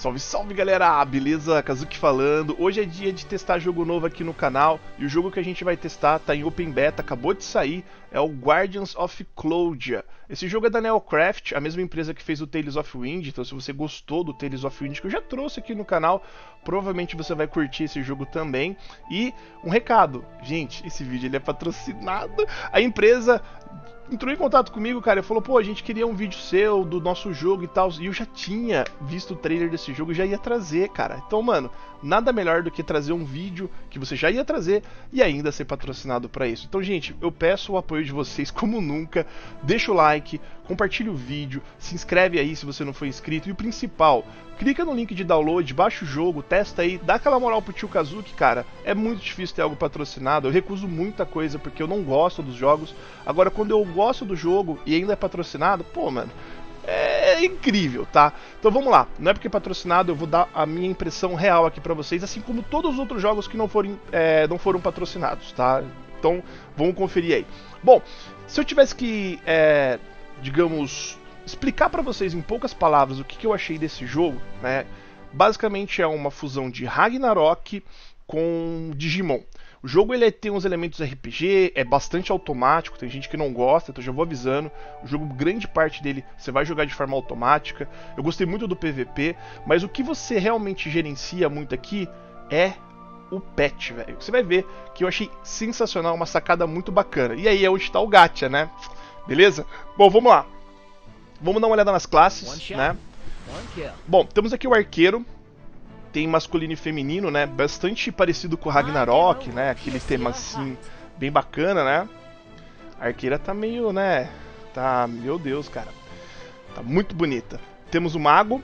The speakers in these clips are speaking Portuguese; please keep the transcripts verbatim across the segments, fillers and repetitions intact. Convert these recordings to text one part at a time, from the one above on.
Salve, salve galera, beleza? Kazuki falando. Hoje é dia de testar jogo novo aqui no canal e o jogo que a gente vai testar tá em Open Beta, acabou de sair, é o Guardians of Clodia. Esse jogo é da Neocraft, a mesma empresa que fez o Tales of Wind, então se você gostou do Tales of Wind que eu já trouxe aqui no canal, provavelmente você vai curtir esse jogo também. E um recado, gente, esse vídeo ele é patrocinado, a empresa entrou em contato comigo, cara, e falou, pô, a gente queria um vídeo seu, do nosso jogo e tal, e eu já tinha visto o trailer desse jogo e já ia trazer, cara. Então, mano, nada melhor do que trazer um vídeo que você já ia trazer e ainda ser patrocinado pra isso. Então, gente, eu peço o apoio de vocês como nunca, deixa o like, compartilha o vídeo, se inscreve aí se você não for inscrito, e o principal, clica no link de download, baixa o jogo, testa aí, dá aquela moral pro tio Kazuki, cara. É muito difícil ter algo patrocinado, eu recuso muita coisa porque eu não gosto dos jogos. Agora, quando eu gosto do jogo e ainda é patrocinado, pô, mano, é incrível, tá? Então vamos lá, não é porque é patrocinado, eu vou dar a minha impressão real aqui pra vocês, assim como todos os outros jogos que não foram, é, não foram patrocinados, tá? Então vamos conferir aí. Bom, se eu tivesse que, é, digamos, explicar pra vocês em poucas palavras o que, que eu achei desse jogo, né? Basicamente é uma fusão de Ragnarok com Digimon. O jogo ele tem uns elementos R P G, é bastante automático, tem gente que não gosta, então já vou avisando. O jogo, grande parte dele, você vai jogar de forma automática. Eu gostei muito do P V P, mas o que você realmente gerencia muito aqui é o pet, velho. Você vai ver que eu achei sensacional, uma sacada muito bacana. E aí é onde está o gacha, né? Beleza? Bom, vamos lá. Vamos dar uma olhada nas classes, né? Bom, temos aqui o arqueiro. Tem masculino e feminino, né? Bastante parecido com o Ragnarok, né? Aquele tema assim, bem bacana, né? A arqueira tá meio, né? Tá, meu Deus, cara. Tá muito bonita. Temos o mago.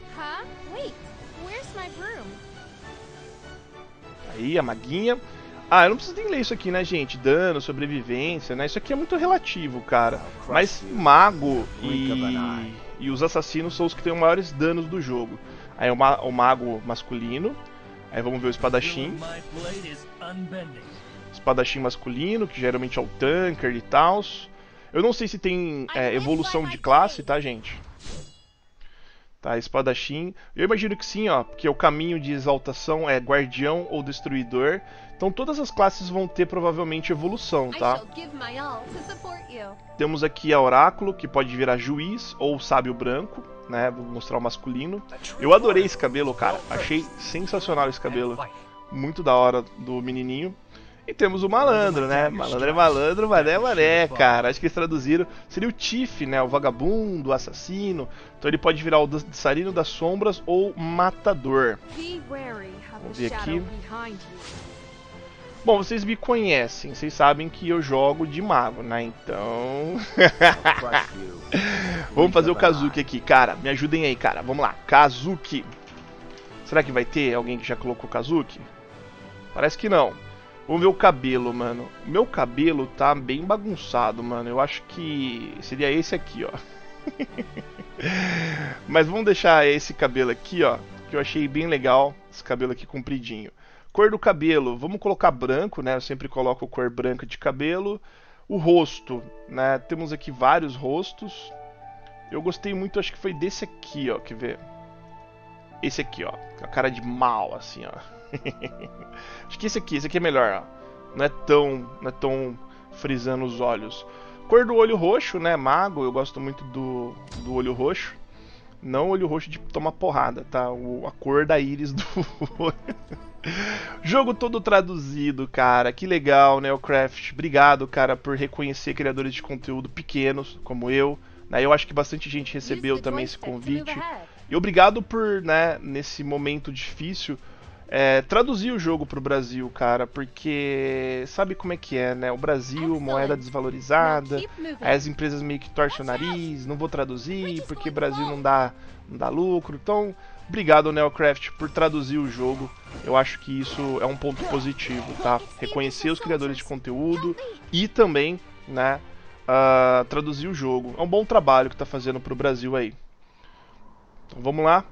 Aí, a maguinha. Ah, eu não preciso nem ler isso aqui, né, gente? Dano, sobrevivência, né? Isso aqui é muito relativo, cara. Mas mago e, e os assassinos são os que têm os maiores danos do jogo. Aí o, ma o mago masculino. Aí vamos ver o espadachim. Espadachim masculino, que geralmente é o tanker e tal. Eu não sei se tem é, evolução de classe, tá, gente? Tá, espadachim. Eu imagino que sim, ó, porque o caminho de exaltação é guardião ou destruidor. Então todas as classes vão ter provavelmente evolução, tá? Temos aqui a oráculo, que pode virar juiz ou sábio branco, né? Vou mostrar o masculino. Eu adorei esse cabelo, cara. Achei sensacional esse cabelo. Muito da hora do menininho. E temos o malandro, né? Malandro é malandro, mané é mané, cara. Acho que eles traduziram. Seria o Tiff, né? O vagabundo, o assassino. Então ele pode virar o dançarino das sombras ou matador. Vamos ver aqui. Bom, vocês me conhecem. Vocês sabem que eu jogo de mago, né? Então... Vamos fazer o Kazuki aqui. Cara, me ajudem aí, cara. Vamos lá. Kazuki. Será que vai ter alguém que já colocou Kazuki? Parece que não. Vamos ver o cabelo, mano. O meu cabelo tá bem bagunçado, mano. Eu acho que seria esse aqui, ó. Mas vamos deixar esse cabelo aqui, ó, que eu achei bem legal. Esse cabelo aqui compridinho. Cor do cabelo, vamos colocar branco, né? Eu sempre coloco cor branca de cabelo. O rosto, né? Temos aqui vários rostos. Eu gostei muito, acho que foi desse aqui, ó. Quer ver? Esse aqui, ó. Com a cara de mal, assim, ó. Acho que esse aqui, esse aqui é melhor, ó. Não é tão, não é tão frisando os olhos. Cor do olho roxo, né? Mago, eu gosto muito do, do olho roxo. Não olho roxo de tomar porrada, tá? O, a cor da íris do olho. Jogo todo traduzido, cara. Que legal, Neocraft. Obrigado, cara, por reconhecer criadores de conteúdo pequenos, como eu. Né? Eu acho que bastante gente recebeu também esse convite. E obrigado por, né, nesse momento difícil, É, traduzir o jogo pro Brasil, cara, porque sabe como é que é, né? O Brasil, moeda desvalorizada, aí as empresas meio que torcem o nariz, não vou traduzir porque Brasil não dá, não dá lucro. Então, obrigado, Neocraft, por traduzir o jogo. Eu acho que isso é um ponto positivo, tá? Reconhecer os criadores de conteúdo e também, né, uh, traduzir o jogo. É um bom trabalho que tá fazendo pro Brasil aí. Então, vamos lá.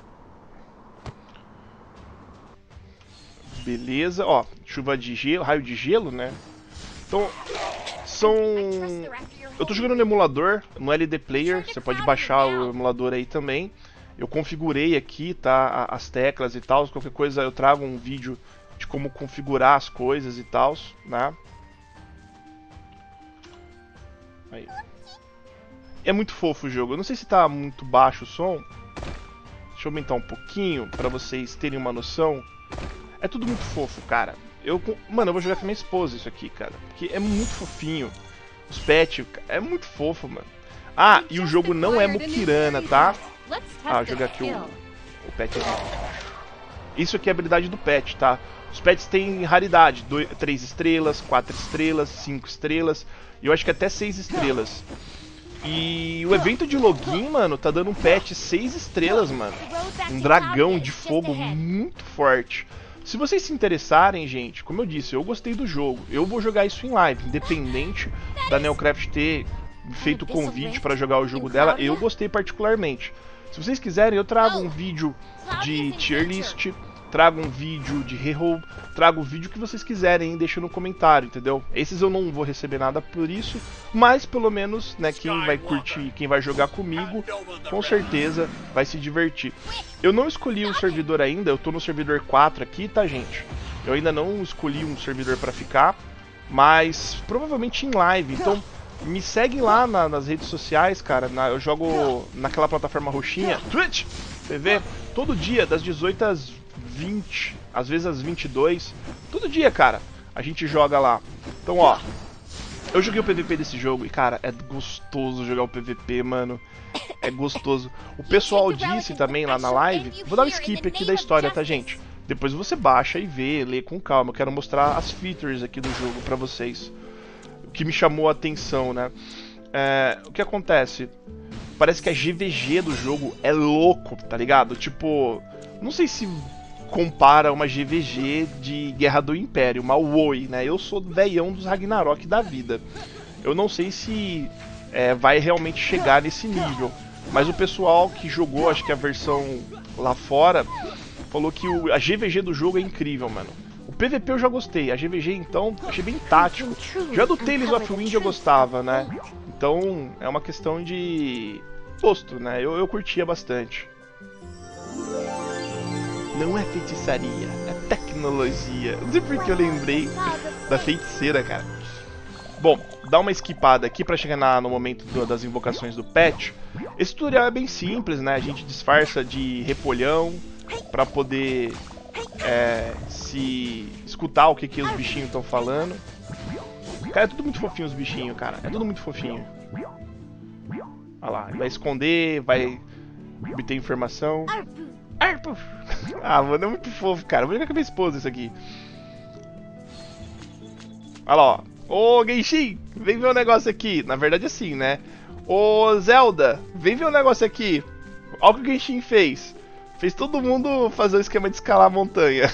Beleza, ó, chuva de gelo, raio de gelo, né? Então, são... Eu tô jogando no emulador, no L D Player, você pode baixar o emulador aí também. Eu configurei aqui, tá, as teclas e tal. Qualquer coisa eu trago um vídeo de como configurar as coisas e tal, né? Aí. É muito fofo o jogo. Eu não sei se tá muito baixo o som. Deixa eu aumentar um pouquinho pra vocês terem uma noção. É tudo muito fofo, cara. Eu, mano, eu vou jogar com minha esposa isso aqui, cara. Porque é muito fofinho. Os pets, é muito fofo, mano. Ah, e o jogo não é Mukirana, tá? Ah, vou jogar aqui o, o pet. Isso aqui é a habilidade do pet, tá? Os pets têm raridade, três estrelas, quatro estrelas, cinco estrelas. E eu acho que até seis estrelas. E o evento de login, mano, tá dando um pet seis estrelas, mano. Um dragão de fogo muito forte. Se vocês se interessarem, gente, como eu disse, eu gostei do jogo. Eu vou jogar isso em live, independente da Neocraft ter feito o convite para jogar o jogo dela. Eu gostei particularmente. Se vocês quiserem, eu trago um vídeo de tier list, trago um vídeo de reroll, trago o vídeo que vocês quiserem, hein? Deixa no comentário, entendeu? Esses eu não vou receber nada por isso, mas pelo menos, né, quem vai curtir, quem vai jogar comigo, com certeza vai se divertir. Eu não escolhi o servidor ainda, eu tô no servidor quatro aqui, tá, gente? Eu ainda não escolhi um servidor pra ficar, mas provavelmente em live, então me segue lá na, nas redes sociais, cara. Na, eu jogo naquela plataforma roxinha, Twitch T V, todo dia, das dezoito às vinte, às vezes às vinte e duas. Todo dia, cara, a gente joga lá. Então, ó, eu joguei o P V P desse jogo e, cara, é gostoso jogar o P V P, mano. É gostoso. O pessoal disse também lá na live. Vou dar um skip aqui da história, tá, gente? Depois você baixa e vê, lê com calma. Eu quero mostrar as features aqui do jogo pra vocês. O que me chamou a atenção, né? É, o que acontece? Parece que a G V G do jogo é louco, tá ligado? Tipo, não sei se compara uma G V G de Guerra do Império, uma W O I, né? Eu sou velhão dos Ragnarok da vida. Eu não sei se é, vai realmente chegar nesse nível. Mas o pessoal que jogou, acho que a versão lá fora, falou que o, a G V G do jogo é incrível, mano. O P V P eu já gostei, a G V G então achei bem tático. Já do Tales of Wind eu gostava, né? Então é uma questão de gosto, né? Eu, eu curtia bastante. Não é feitiçaria, é tecnologia. Não sei porque eu lembrei da feiticeira, cara. Bom, dá uma esquipada aqui pra chegar na, no momento do, das invocações do pet. Esse tutorial é bem simples, né? A gente disfarça de repolhão pra poder é, se escutar o que, que os bichinhos estão falando. Cara, é tudo muito fofinho os bichinhos, cara. É tudo muito fofinho. Olha lá, vai esconder, vai obter informação. Arpo. Ah, mano, é muito fofo, cara. Vou jogar com a minha esposa isso aqui. Olha lá, ó. Ô, Genshin, vem ver um negócio aqui. Na verdade, assim, né? Ô, Zelda, vem ver um negócio aqui. Olha o que o Genshin fez. Fez todo mundo fazer o esquema de escalar a montanha.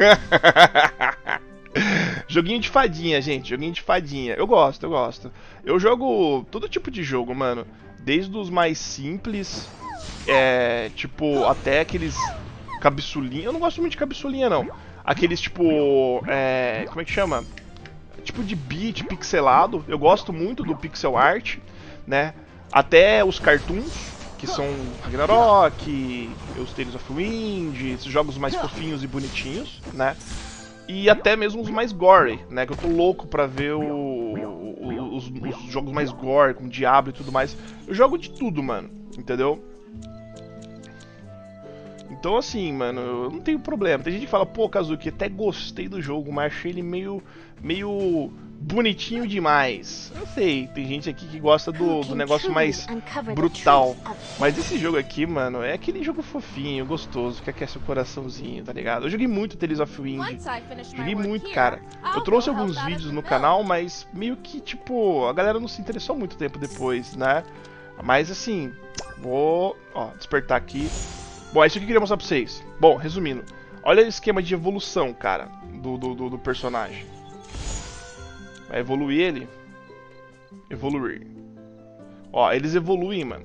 Joguinho de fadinha, gente. Joguinho de fadinha. Eu gosto, eu gosto. Eu jogo todo tipo de jogo, mano. Desde os mais simples, é, tipo, até aqueles cabeçulinha. Eu não gosto muito de cabeçulinha, não. Aqueles, tipo, é, como é que chama? Tipo de beat pixelado. Eu gosto muito do pixel art, né? Até os cartoons, que são Ragnarok, os Tales of Wind, esses jogos mais fofinhos e bonitinhos, né? E até mesmo os mais gore, né? Que eu tô louco pra ver o, o, os, os jogos mais gore, com Diablo e tudo mais. Eu jogo de tudo, mano, entendeu? Então assim, mano, eu não tenho problema. Tem gente que fala, pô, Kazuki, até gostei do jogo, mas achei ele meio, meio bonitinho demais. Eu sei, tem gente aqui que gosta do, do negócio mais brutal. Mas esse jogo aqui, mano, é aquele jogo fofinho, gostoso, que aquece o coraçãozinho, tá ligado? Eu joguei muito Tales of Wind, joguei muito, cara. Eu trouxe alguns vídeos no canal, mas meio que, tipo, a galera não se interessou muito tempo depois, né? Mas assim, vou, ó, despertar aqui. Bom, é isso que eu queria mostrar pra vocês. Bom, resumindo, olha o esquema de evolução, cara, do, do, do, do personagem. Vai evoluir ele. Evoluir. Ó, eles evoluem, mano.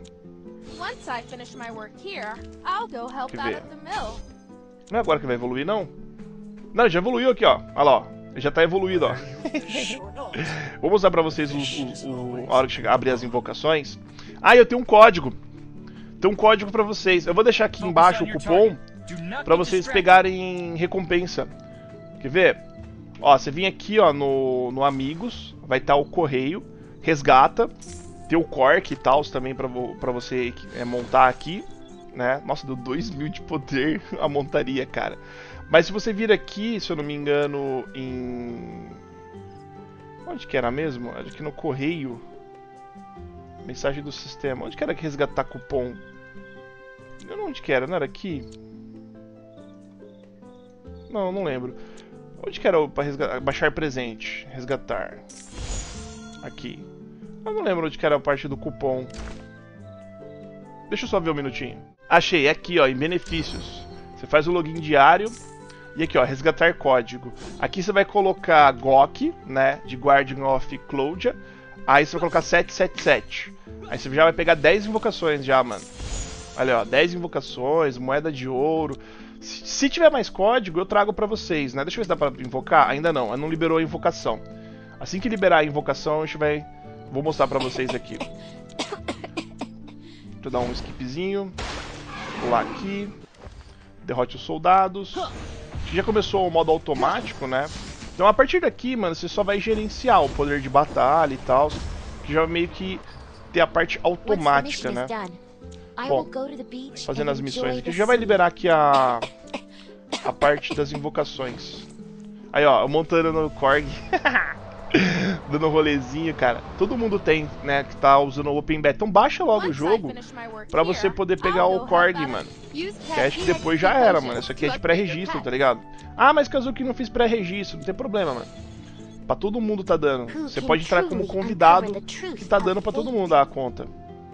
Quer ver? Não é agora que vai evoluir, não? Não, ele já evoluiu aqui, ó. Olha lá, ó. Ele já tá evoluído, ó. Vou mostrar pra vocês o, o, o, a hora que chegar, abrir as invocações. Ah, eu tenho um código. tem um código pra vocês. Eu vou deixar aqui embaixo o cupom pra vocês pegarem recompensa. Quer ver? Ó, você vem aqui, ó, no, no Amigos, vai estar o correio, resgata, tem o Cork e tal também pra, pra você é, montar aqui, né? Nossa, deu dois mil de poder a montaria, cara. Mas se você vir aqui, se eu não me engano, em... Onde que era mesmo? Acho que no correio. Mensagem do sistema. Onde que era que resgatar cupom? Eu não onde que era, não era aqui? Não, não lembro. Onde que era para baixar presente? Resgatar. Aqui. Eu não lembro onde que era a parte do cupom. Deixa eu só ver um minutinho. Achei, aqui ó, em benefícios. Você faz o login diário. E aqui ó, resgatar código. Aqui você vai colocar G O C, né, de Guardian of Cloudia. Aí você vai colocar sete sete sete. Aí você já vai pegar dez invocações já, mano. Olha ó, dez invocações, moeda de ouro. Se, se tiver mais código, eu trago pra vocês, né? Deixa eu ver se dá pra invocar. Ainda não, não liberou a invocação. Assim que liberar a invocação, a gente vai... Vou mostrar pra vocês aqui. Deixa eu dar um skipzinho. Pular aqui. Derrote os soldados. Já começou o modo automático, né? Então a partir daqui, mano, você só vai gerenciar o poder de batalha e tal. Que já meio que tem a parte automática, né? Bom, fazendo as missões aqui. Já vai liberar aqui a, a parte das invocações. Aí, ó, eu montando no Korg. Dando um rolezinho, cara. Todo mundo tem, né, que tá usando o Open Beta. Então baixa logo o jogo pra você poder pegar o Korg, mano. Que acho que depois já era, mano. Isso aqui é de pré-registro, tá ligado? Ah, mas Kazuki não fiz pré-registro. Não tem problema, mano. Pra todo mundo tá dando. Você pode entrar como convidado que tá dando pra todo mundo a conta.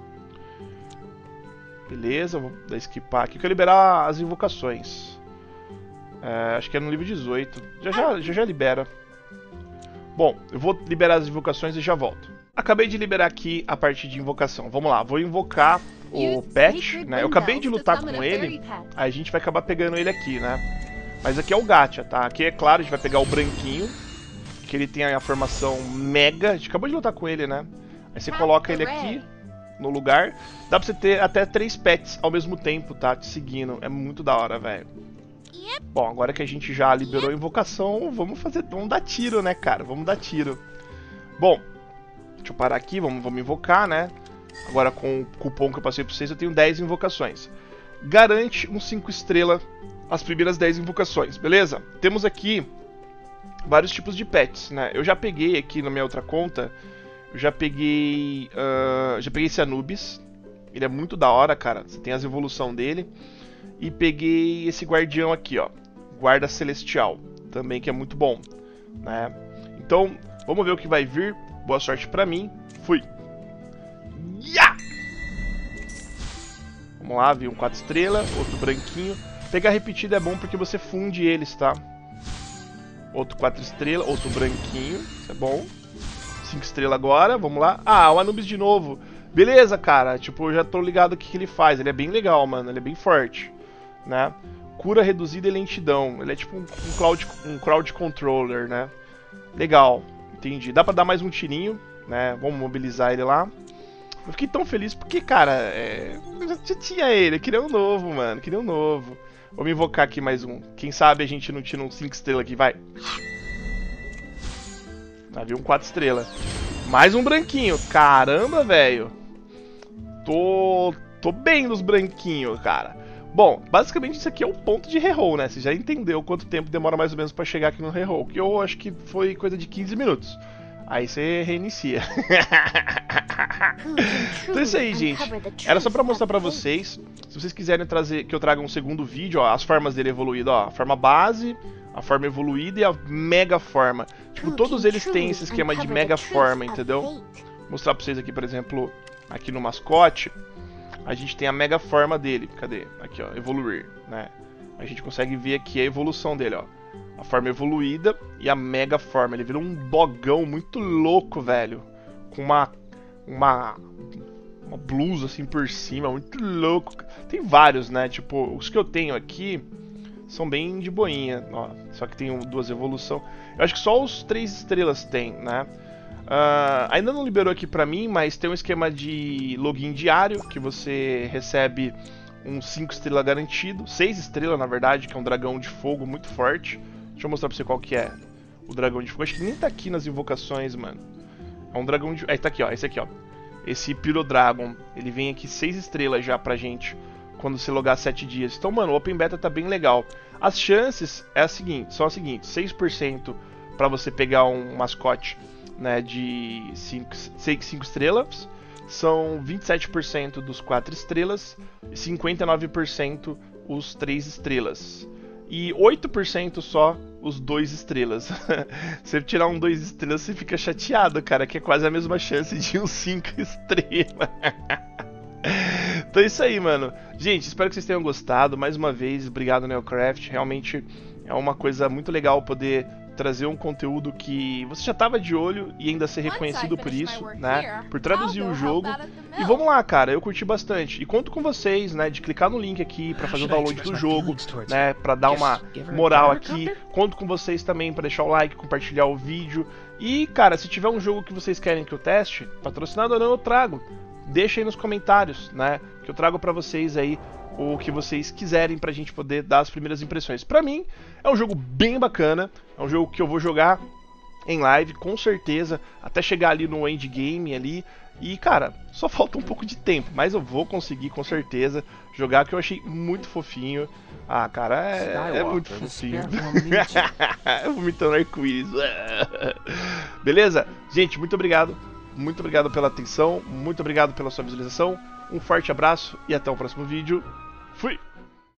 Beleza, vou dar skipar aqui. Eu quero liberar as invocações. É, acho que é no nível dezoito. Já já, já já libera. Bom, eu vou liberar as invocações e já volto. Acabei de liberar aqui a parte de invocação. Vamos lá, vou invocar o Pet, né? Eu acabei de lutar com ele, aí a gente vai acabar pegando ele aqui, né? Mas aqui é o Gacha, tá? Aqui é claro, a gente vai pegar o branquinho, que ele tem a formação mega. A gente acabou de lutar com ele, né? Aí você coloca ele aqui no lugar. Dá pra você ter até três pets ao mesmo tempo, tá? Te seguindo. É muito da hora, velho. Bom, agora que a gente já liberou a invocação, vamos fazer, vamos dar tiro, né, cara? Vamos dar tiro. Bom, deixa eu parar aqui, vamos, vamos invocar, né? Agora com o cupom que eu passei pra vocês, eu tenho dez invocações. Garante um cinco estrela as primeiras dez invocações, beleza? Temos aqui vários tipos de pets, né? Eu já peguei aqui na minha outra conta, eu já peguei, uh, já peguei esse Anubis. Ele é muito da hora, cara. Você tem as evoluções dele. E peguei esse guardião aqui, ó, Guarda Celestial, também que é muito bom, né? Então, vamos ver o que vai vir. Boa sorte pra mim. Fui. Yeah! Vamos lá, vi um quatro estrelas, outro branquinho. Pegar repetido é bom porque você funde eles, tá? Outro quatro estrelas, outro branquinho, isso é bom. cinco estrelas agora, vamos lá. Ah, o Anubis de novo. Beleza, cara, tipo, eu já tô ligado o que, que ele faz. Ele é bem legal, mano, ele é bem forte. Né? Cura reduzida e lentidão. Ele é tipo um, um, cloud, um crowd controller, né? Legal, entendi. Dá pra dar mais um tirinho, né? Vamos mobilizar ele lá. Eu fiquei tão feliz porque, cara, é... eu já tinha ele. Eu queria um novo, mano. Eu queria um novo. Vou me invocar aqui mais um. Quem sabe a gente não tira um cinco estrelas aqui, vai. Ah, viu um quatro estrelas. Mais um branquinho. Caramba, velho. Tô... Tô bem nos branquinhos, cara. Bom, basicamente isso aqui é o ponto de reroll, né? Você já entendeu quanto tempo demora mais ou menos pra chegar aqui no reroll, que eu acho que foi coisa de quinze minutos. Aí você reinicia. Então é isso aí, gente. Era só pra mostrar pra vocês. Se vocês quiserem trazer, que eu traga um segundo vídeo, ó, as formas dele evoluídas, ó. A forma base, a forma evoluída e a mega forma. Tipo, todos eles têm esse esquema de mega forma, entendeu? Vou mostrar pra vocês aqui, por exemplo, aqui no mascote. A gente tem a mega forma dele. Cadê? Aqui, ó, evoluir, né? A gente consegue ver aqui a evolução dele, ó. A forma evoluída e a mega forma. Ele virou um dogão muito louco, velho. Com uma uma uma blusa assim por cima, muito louco. Tem vários, né? Tipo, os que eu tenho aqui são bem de boinha, ó. Só que tem duas evoluções. Eu acho que só os três estrelas tem, né? Uh, ainda não liberou aqui pra mim, mas tem um esquema de login diário, que você recebe um cinco estrelas garantido, seis estrelas na verdade, que é um dragão de fogo muito forte. Deixa eu mostrar pra você qual que é o dragão de fogo. Acho que nem tá aqui nas invocações, mano. É um dragão de... É, tá aqui, ó, esse aqui, ó. Esse Pyrodragon, ele vem aqui seis estrelas já pra gente quando você logar sete dias. Então, mano, o Open Beta tá bem legal. As chances é a seguinte, são as seguintes: seis por cento pra você pegar um mascote, né, de cinco estrelas, são vinte e sete por cento dos quatro estrelas e cinquenta e nove por cento os três estrelas. E oito por cento só os dois estrelas. Se você tirar um dois estrelas, você fica chateado, cara, que é quase a mesma chance de um cinco estrelas. Então é isso aí, mano. Gente, espero que vocês tenham gostado. Mais uma vez, obrigado, Neocraft. Realmente é uma coisa muito legal poder trazer um conteúdo que você já tava de olho e ainda ser reconhecido por isso, né? Por traduzir o jogo. E vamos lá, cara, eu curti bastante. E conto com vocês, né, de clicar no link aqui pra fazer o download do jogo, né, pra dar uma moral aqui. Conto com vocês também pra deixar o like, compartilhar o vídeo. E, cara, se tiver um jogo que vocês querem que eu teste, patrocinado ou não, eu trago. Deixa aí nos comentários, né, que eu trago pra vocês aí o que vocês quiserem pra gente poder dar as primeiras impressões. Pra mim, é um jogo bem bacana, é um jogo que eu vou jogar em live, com certeza, até chegar ali no endgame ali. E, cara, só falta um pouco de tempo, mas eu vou conseguir, com certeza, jogar, que eu achei muito fofinho. Ah, cara, é, é muito fofinho. Vomitando arco-íris. Beleza? Gente, muito obrigado. Muito obrigado pela atenção, muito obrigado pela sua visualização. Um forte abraço e até o próximo vídeo. Fui!